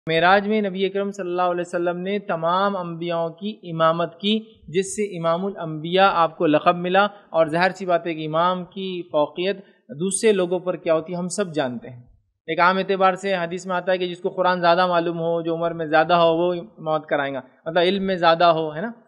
मेराज में नबी अकरम सल्लल्लाहु अलैहि वसल्लम ने तमाम अम्बियाओं की इमामत की, जिससे इमामुल अम्बिया आपको लक़ब मिला। और ज़ाहिर सी बात है कि इमाम की फ़ौक़ियत दूसरे लोगों पर क्या होती है हम सब जानते हैं। एक आम एतबार से हदीस में आता है कि जिसको कुरान ज़्यादा मालूम हो, जो उम्र में ज़्यादा हो, वो मौत कराएंगा, मतलब इल्म में ज़्यादा हो, है ना।